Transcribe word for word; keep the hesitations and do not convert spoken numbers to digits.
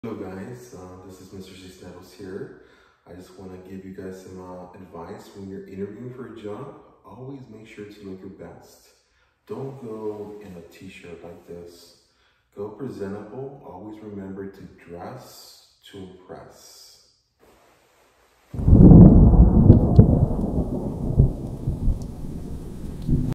Hello guys, uh, this is Mister Cisneros here. I just want to give you guys some uh, advice when you're interviewing for a job. Always make sure to look your best. Don't go in a t-shirt like this. Go presentable. Always remember to dress to impress.